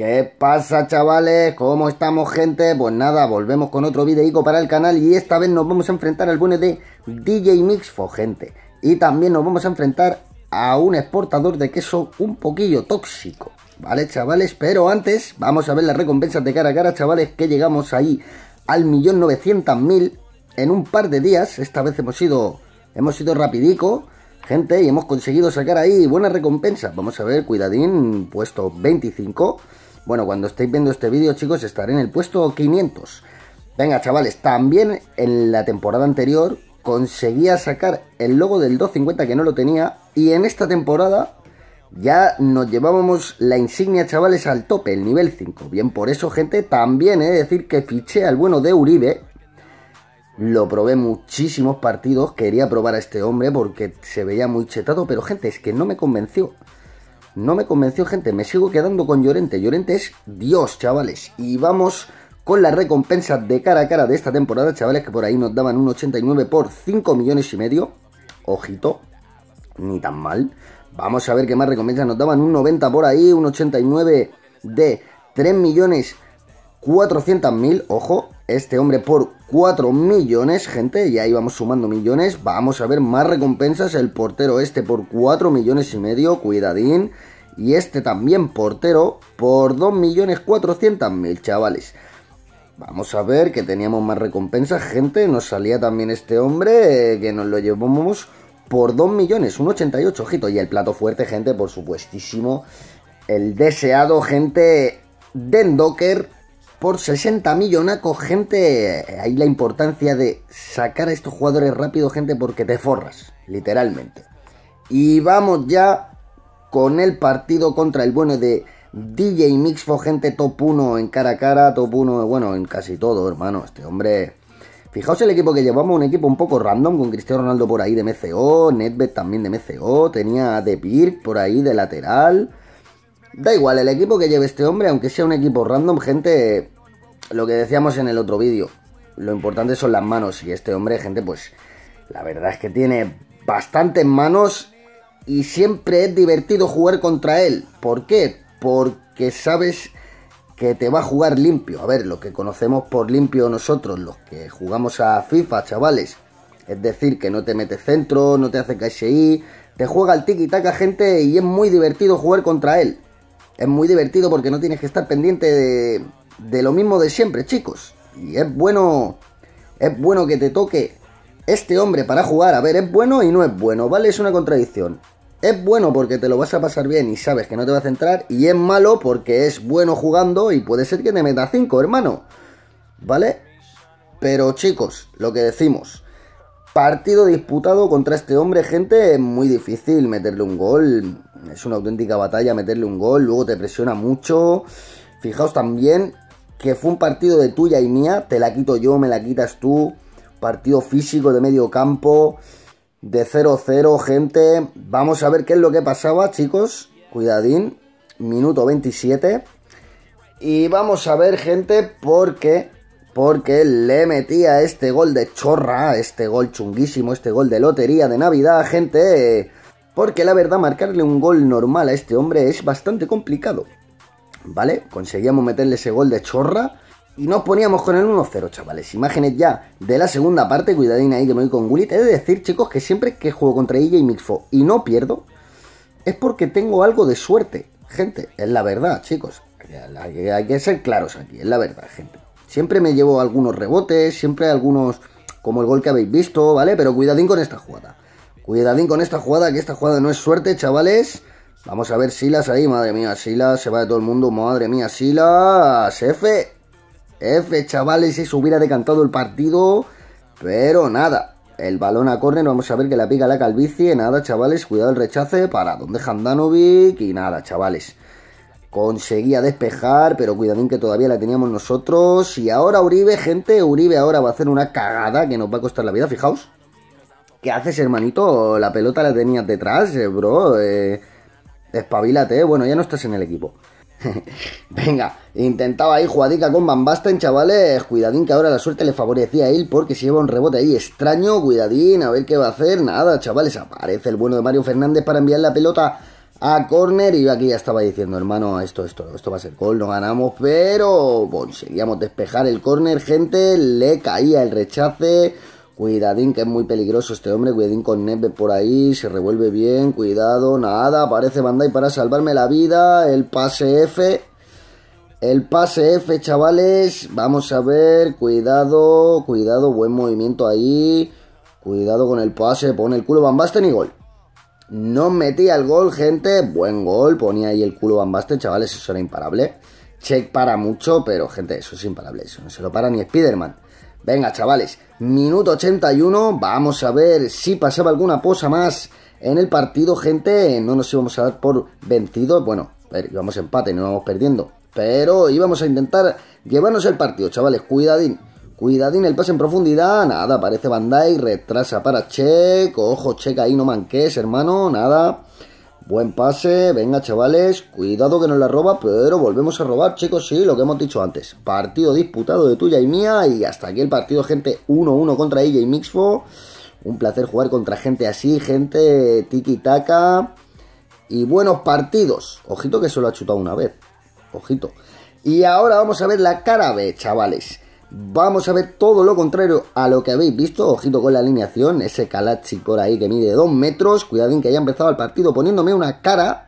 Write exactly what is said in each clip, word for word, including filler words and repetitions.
¿Qué pasa, chavales? ¿Cómo estamos, gente? Pues nada, volvemos con otro videico para el canal y esta vez nos vamos a enfrentar al bueno de D J Mixfo, gente. Y también nos vamos a enfrentar a un exportador de queso un poquillo tóxico, ¿vale, chavales? Pero antes vamos a ver las recompensas de cara a cara, chavales, que llegamos ahí al millón novecientos mil en un par de días. Esta vez hemos ido, hemos ido rapidico, gente, y hemos conseguido sacar ahí buenas recompensas. Vamos a ver, cuidadín, puesto veinticinco. Bueno, cuando estéis viendo este vídeo, chicos, estaré en el puesto quinientos. Venga, chavales, también en la temporada anterior conseguía sacar el logo del doscientos cincuenta, que no lo tenía, y en esta temporada ya nos llevábamos la insignia, chavales, al tope, el nivel cinco. Bien, por eso, gente, también he de decir que fiché al bueno de Uribe. Lo probé muchísimos partidos, quería probar a este hombre porque se veía muy chetado, pero, gente, es que no me convenció. No me convenció, gente, me sigo quedando con Llorente. Llorente es Dios, chavales. Y vamos con las recompensas de cara a cara de esta temporada, chavales, que por ahí nos daban un ochenta y nueve por cinco millones y medio. Ojito, ni tan mal. Vamos a ver qué más recompensas nos daban. Un noventa por ahí, un ochenta y nueve de tres millones cuatrocientos mil. Ojo, este hombre por cuatro millones, gente, y ahí vamos sumando millones. Vamos a ver más recompensas. El portero este por cuatro millones y medio, cuidadín. Y este también portero por dos millones cuatrocientos mil, chavales. Vamos a ver que teníamos más recompensas, gente. Nos salía también este hombre, eh, que nos lo llevamos por dos millones, un ochenta y ocho, ojito. Y el plato fuerte, gente, por supuestísimo, el deseado, gente, Dendoker por sesenta millonacos, gente. Ahí la importancia de sacar a estos jugadores rápido, gente, porque te forras, literalmente. Y vamos ya con el partido contra el bueno de D J Mixfo, gente, top uno en cara a cara, top uno, bueno, en casi todo, hermano. Este hombre, fijaos el equipo que llevamos, un equipo un poco random, con Cristiano Ronaldo por ahí de M C O, Nedved también de M C O, tenía a De Pirk por ahí de lateral. Da igual el equipo que lleve este hombre, aunque sea un equipo random, gente, lo que decíamos en el otro vídeo, lo importante son las manos, y este hombre, gente, pues la verdad es que tiene bastantes manos y siempre es divertido jugar contra él. ¿Por qué? Porque sabes que te va a jugar limpio. A ver, lo que conocemos por limpio nosotros, los que jugamos a FIFA, chavales, es decir, que no te mete centro, no te hace K S I, te juega el tiki-taka, gente, y es muy divertido jugar contra él. Es muy divertido porque no tienes que estar pendiente de, de lo mismo de siempre, chicos. Y es bueno, es bueno que te toque este hombre para jugar. A ver, es bueno y no es bueno, ¿vale? Es una contradicción. Es bueno porque te lo vas a pasar bien y sabes que no te va a centrar. Y es malo porque es bueno jugando y puede ser que te meta cinco, hermano, ¿vale? Pero, chicos, lo que decimos, partido disputado contra este hombre, gente, es muy difícil meterle un gol. Es una auténtica batalla meterle un gol, luego te presiona mucho. Fijaos también que fue un partido de tuya y mía, te la quito yo, me la quitas tú. Partido físico de medio campo, de cero cero, gente. Vamos a ver qué es lo que pasaba, chicos. Cuidadín, minuto veintisiete. Y vamos a ver, gente, por qué... Porque le metía este gol de chorra, este gol chunguísimo, este gol de lotería de Navidad, gente. Porque la verdad, marcarle un gol normal a este hombre es bastante complicado, ¿vale? Conseguíamos meterle ese gol de chorra y nos poníamos con el uno cero, chavales. Imágenes ya de la segunda parte, cuidadín ahí que me voy con Gullit. He de decir, chicos, que siempre que juego contra D J Mixfo y no pierdo, es porque tengo algo de suerte, gente. Es la verdad, chicos. Hay que ser claros aquí, es la verdad, gente. Siempre me llevo algunos rebotes, siempre algunos, como el gol que habéis visto, ¿vale? Pero cuidadín con esta jugada. Cuidadín con esta jugada, que esta jugada no es suerte, chavales. Vamos a ver Silas ahí, madre mía, Silas, se va de todo el mundo, madre mía, Silas. F, F, chavales, si se hubiera decantado el partido, pero nada. El balón a córner, vamos a ver que la pica la calvicie, nada, chavales, cuidado el rechace, para donde Handanovic, y nada, chavales. Conseguía despejar, pero cuidadín que todavía la teníamos nosotros. Y ahora Uribe, gente, Uribe ahora va a hacer una cagada que nos va a costar la vida, fijaos. ¿Qué haces, hermanito? La pelota la tenías detrás, eh, bro. Eh, espabilate, eh. Bueno, ya no estás en el equipo. Venga, intentaba ahí jugadica con Van Basten, chavales. Cuidadín que ahora la suerte le favorecía a él porque se lleva un rebote ahí extraño. Cuidadín, a ver qué va a hacer. Nada, chavales, aparece el bueno de Mario Fernández para enviar la pelota a córner y yo aquí ya estaba diciendo, hermano, esto, esto, esto va a ser gol, no ganamos, pero conseguíamos despejar el córner, gente, le caía el rechace, cuidadín que es muy peligroso este hombre, cuidadín con Nedved por ahí, se revuelve bien, cuidado, nada, aparece Van Dijk para salvarme la vida, el pase F, el pase F, chavales, vamos a ver, cuidado, cuidado, buen movimiento ahí, cuidado con el pase, pone el culo Van Basten y gol. No metía el gol, gente. Buen gol. Ponía ahí el culo Van Basten, chavales. Eso era imparable. Check para mucho, pero, gente, eso es imparable. Eso no se lo para ni Spiderman. Venga, chavales. Minuto ochenta y uno. Vamos a ver si pasaba alguna cosa más en el partido, gente. No nos íbamos a dar por vencidos. Bueno, a ver, íbamos empate, no íbamos perdiendo. Pero íbamos a intentar llevarnos el partido, chavales. Cuidadín. Cuidadín, el pase en profundidad, nada, aparece Van Dijk, retrasa para Check, ojo, Check ahí, no manques, hermano, nada, buen pase, venga chavales, cuidado que nos la roba, pero volvemos a robar, chicos, sí, lo que hemos dicho antes, partido disputado de tuya y mía, y hasta aquí el partido, gente, uno uno contra D J Mixfo, un placer jugar contra gente así, gente tiki-taka, y buenos partidos, ojito que solo ha chutado una vez, ojito, y ahora vamos a ver la cara B, chavales. Vamos a ver todo lo contrario a lo que habéis visto. Ojito con la alineación. Ese Kalachi por ahí que mide dos metros. Cuidadín que ya empezaba el partido poniéndome una cara.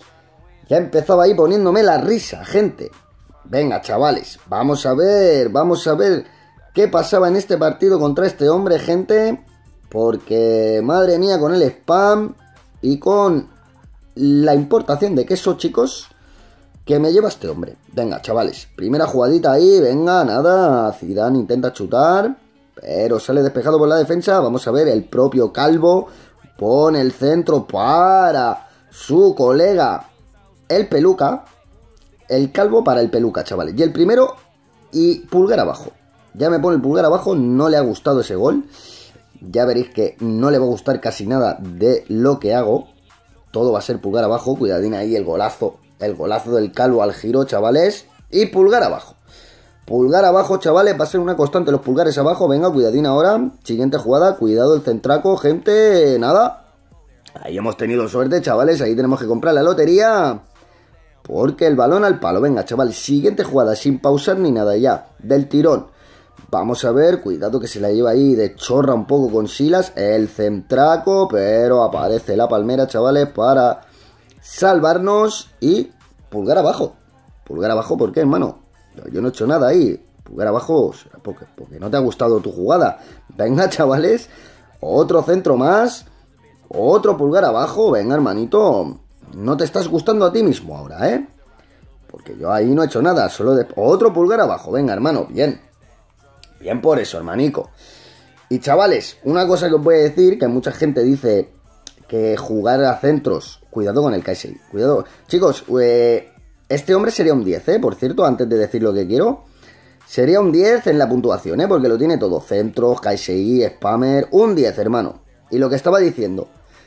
Ya empezaba ahí poniéndome la risa, gente. Venga, chavales. Vamos a ver. Vamos a ver qué pasaba en este partido contra este hombre, gente. Porque, madre mía, con el spam y con la importación de queso, chicos, que me lleva este hombre. Venga, chavales, primera jugadita ahí, venga, nada, Zidane intenta chutar, pero sale despejado por la defensa. Vamos a ver, el propio Calvo pone el centro para su colega, el Peluca. El Calvo para el Peluca, chavales. Y el primero, y pulgar abajo. Ya me pone el pulgar abajo, no le ha gustado ese gol. Ya veréis que no le va a gustar casi nada de lo que hago. Todo va a ser pulgar abajo, cuidadín ahí, el golazo. El golazo del Calvo al giro, chavales. Y pulgar abajo. Pulgar abajo, chavales. Va a ser una constante los pulgares abajo. Venga, cuidadín ahora. Siguiente jugada. Cuidado el centraco, gente. Nada. Ahí hemos tenido suerte, chavales. Ahí tenemos que comprar la lotería. Porque el balón al palo. Venga, chavales. Siguiente jugada. Sin pausar ni nada ya. Del tirón. Vamos a ver. Cuidado que se la lleva ahí de chorra un poco con Silas. El centraco. Pero aparece la palmera, chavales, para salvarnos. Y pulgar abajo. Pulgar abajo, ¿por qué, hermano? Yo no he hecho nada ahí. Pulgar abajo, porque, porque no te ha gustado tu jugada. Venga, chavales. Otro centro más. Otro pulgar abajo. Venga, hermanito. No te estás gustando a ti mismo ahora, ¿eh? Porque yo ahí no he hecho nada. Solo de... Otro pulgar abajo. Venga, hermano. Bien. Bien por eso, hermanico. Y, chavales, una cosa que os voy a decir, que mucha gente dice que jugar a centros... Cuidado con el K S I. Cuidado. Chicos, eh, este hombre sería un diez, ¿eh? Por cierto, antes de decir lo que quiero. Sería un diez en la puntuación, ¿eh? Porque lo tiene todo. Centros, K S I, spammer. Un diez, hermano. Y lo que estaba diciendo.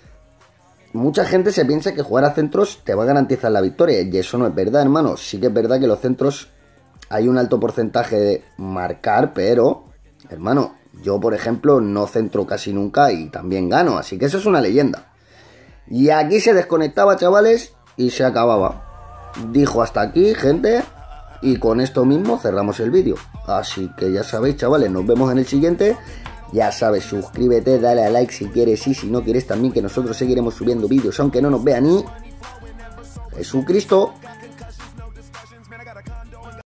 Mucha gente se piensa que jugar a centros te va a garantizar la victoria. Y eso no es verdad, hermano. Sí que es verdad que los centros hay un alto porcentaje de marcar, pero, hermano, yo, por ejemplo, no centro casi nunca y también gano. Así que eso es una leyenda. Y aquí se desconectaba, chavales, y se acababa. Dijo hasta aquí, gente, y con esto mismo cerramos el vídeo. Así que ya sabéis, chavales, nos vemos en el siguiente. Ya sabes, suscríbete, dale a like si quieres y si no quieres también, que nosotros seguiremos subiendo vídeos, aunque no nos vea ni Jesucristo.